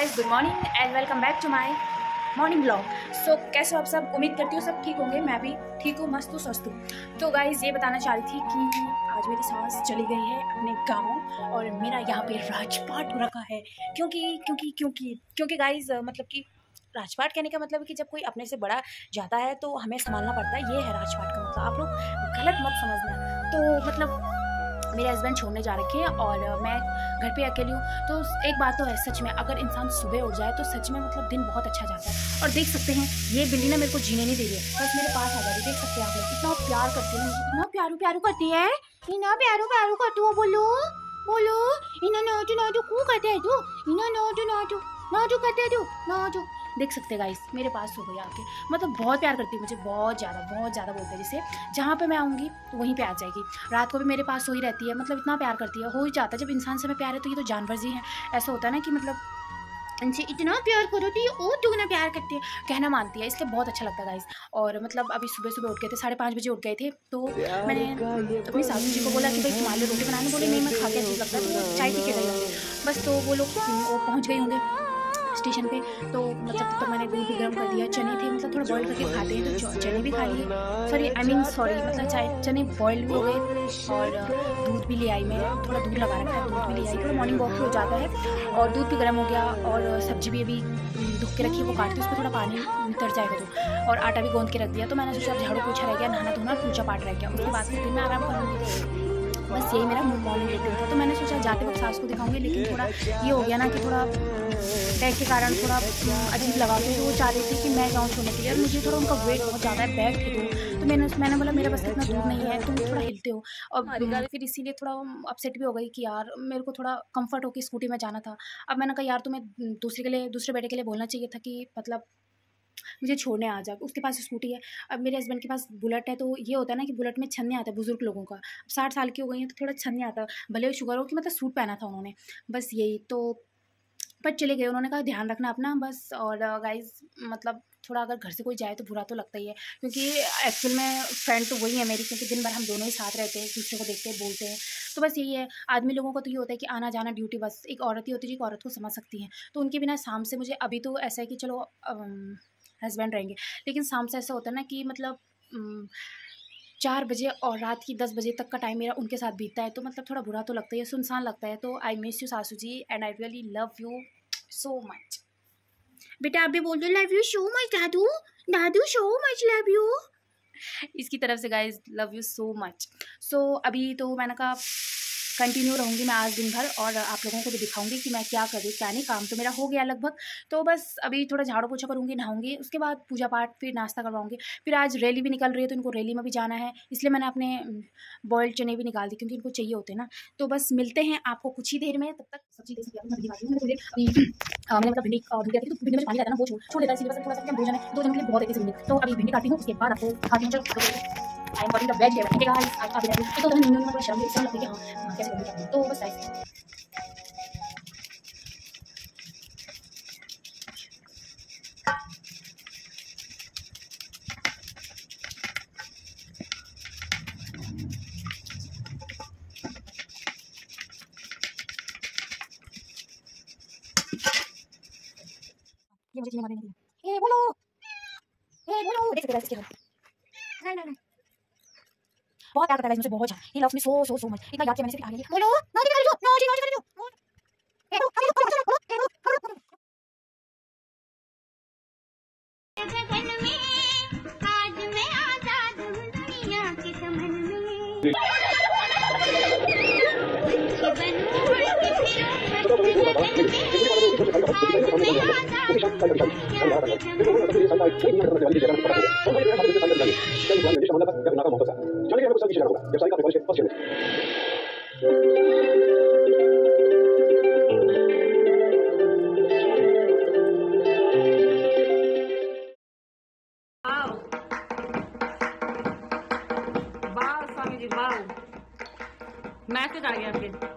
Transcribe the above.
Guys, good morning and welcome back to my morning blog. So कैसे हो आप सब? उम्मीद करती हूँ सब ठीक होंगे। मैं भी ठीक हूँ, मस्त हूँ, स्वस्थ हूँ। तो गाइस ये बताना चाह रही थी कि आज मेरी सास चली गई है अपने गाँव और मेरा यहाँ पे राजपाट हो रखा है। क्योंकि गाइस मतलब कि राजपाट कहने का मतलब है कि जब कोई अपने से बड़ा जाता है तो हमें संभालना पड़ता है। ये है राजपाट का मतलब। आप लोग गलत मत समझना। तो मतलब मेरे हस्बैंड छोड़ने जा रखे हैं और मैं घर पे अकेली हूँ। तो एक बात तो है, सच में अगर इंसान सुबह उठ जाए तो सच में मतलब दिन बहुत अच्छा जाता है। और देख सकते हैं ये बिल्ली ना मेरे को जीने नहीं दे रही है, बस मेरे पास आ जा रही है। देख सकते हैं आप लोग, इतना प्यार करती है, इतना प्यारू प्यारू करती है, इतना प्यारू प्यारू करती हो। बोलो बोलो, इना नाटू नाटू क्यों करते है तू, इना नाटू नाटू नाटू करते है तू नाटू। देख सकते हैं गाइस, मेरे पास हो गई आके, मतलब बहुत प्यार करती है मुझे, बहुत ज़्यादा बोलते हैं। जैसे जहाँ पे मैं आऊँगी तो वहीं पे आ जाएगी। रात को भी मेरे पास सोई रहती है, मतलब इतना प्यार करती है। हो ही जाता है जब इंसान से में प्यार है तो ये तो जानवर जी हैं। ऐसा होता है ना कि मतलब इनसे इतना प्यार करो तो ये और दुगना प्यार करती है, कहना मानती है, इसलिए बहुत अच्छा लगता है गाइस। और मतलब अभी सुबह उठ गए थे, 5:30 बजे उठ गए थे। तो मैंने अपनी सासू जी को बोला कि भाई तुम्हारे लिए रोटी बनाने, बोले नहीं मैं खा के अजीब लगता है, तो वो चाय पी के गई होंगे बस। तो वो लोग वो पहुँच गई होंगे स्टेशन पे। तो मतलब तब तक मैंने दूध भी गर्म कर दिया। चने थे, मतलब थोड़ा बॉईल करके खाते हैं तो चने भी खा लिए। सॉरी मतलब चाहे चने बॉईल भी हो गए और दूध भी ले आई। मैं थोड़ा दूध लगा रखा है, दूध भी ले आई। थोड़ा मॉर्निंग वॉक भी हो जाता है और दूध भी गर्म हो गया। और सब्जी भी अभी धुक के रखी है, वो काटती हूँ, उसमें थोड़ा पानी नितर जाएगा तो। और आटा भी गूंद के रख दिया। तो मैंने सोचा अब झाड़ू पोछा रह गया, नहाना धोना, पूजा पाठ रह गया, उसके बाद फिर मैं आराम करूँगी। बस यही मेरा मॉर्निंग रूटीन था। तो मैंने सोचा जाते वक्त सास को दिखाऊंगी, लेकिन थोड़ा ये हो गया ना कि थोड़ा बैग के कारण थोड़ा अजीब लगा। तो वो चाह रही थी कि मैं जाऊँ छोड़ने के लिए, और मुझे थोड़ा उनका वेट बहुत ज़्यादा है, बैग थे दूर। तो मैंने बोला मेरे पास इतना दूर नहीं है, तुम थोड़ा हिलते हो। और फिर इसीलिए थोड़ा अपसेट भी हो गई कि यार मेरे को थोड़ा कंफर्ट हो कि स्कूटी में जाना था। अब मैंने कहा यार तुम्हें दूसरे बेटे के लिए बोलना चाहिए था कि मतलब मुझे छोड़ने आ जा। उसके पास स्कूटी है, अब मेरे हस्बैंड के पास बुलेट है। तो ये होता है ना कि बुलेट में छन नहीं आता बुजुर्ग लोगों का। अब 60 साल की हो गई है तो थोड़ा छन नहीं आता, भले शुगर हो कि मतलब सूट पहना था उन्होंने, बस यही तो। पर चले गए, उन्होंने कहा ध्यान रखना अपना बस। और गाइज मतलब थोड़ा अगर घर से कोई जाए तो बुरा तो लगता ही है, क्योंकि एक्चुअल में फ्रेंड तो वही है मेरी, क्योंकि दिन भर हम दोनों ही साथ रहते हैं, एक दूसरे को देखते हैं, बोलते हैं। तो बस यही है, आदमी लोगों का तो ये होता है कि आना जाना ड्यूटी, बस एक औरत ही होती है जो एक औरत को समझ सकती है। तो उनके बिना शाम से मुझे अभी तो ऐसा है कि चलो हस्बैंड रहेंगे, लेकिन शाम से ऐसा होता है ना कि मतलब 4 बजे और रात की 10 बजे तक का टाइम मेरा उनके साथ बीतता है। तो मतलब थोड़ा बुरा तो लगता है, सुनसान लगता है। तो आई मिस यू सासू जी and I really love you so much. बेटा आप भी बोल दो लव यू सो मच दादू, दादू सो मच लव यू इसकी तरफ से guys, love you so much. So अभी तो मैंने कहा कंटिन्यू रहूँगी मैं आज दिन भर, और आप लोगों को भी दिखाऊंगी कि मैं क्या कर रही हूँ क्या नहीं। काम तो मेरा हो गया लगभग, तो बस अभी थोड़ा झाड़ू पोछा करूँगी, नहाऊंगी, उसके बाद पूजा पाठ, फिर नाश्ता करवाऊंगी। फिर आज रैली भी निकल रही है तो इनको रैली में भी जाना है, इसलिए मैंने अपने बॉइल्ड चने भी निकाल दी, क्योंकि इनको चाहिए होते हैं ना। तो बस मिलते हैं आपको कुछ ही देर में, तब तक सब्जी देख सकती हूँ। मैंने मतलब भिंडी धुल गया तो भिंडी में पानी रहता है ना, वो छोड़ देता है, इसलिए बस थोड़ा सा भोजन है 2 जन के लिए बहुत है भिंडी। तो अभी भिंडी काटी हूँ, उसके बाद आपको खाती हूँ। I am calling the veg ठीक है गाइस। आज आप देखिए एक तो न्यू थोड़ा शर्म लगती है कि हाँ कैसे करनी है, तो बस गाइस ये मुझे चीनी मारने नहीं दिया। ए बोलो देख सकते हैं नहीं बहुत प्यार करता है मुझे, बहुत ज्यादा। He loves me so much, इतना याद किया मैंने, सिर्फ आगे बोलो नॉटी कर दो, नॉटी कर दो। मैसेज आ गया फिर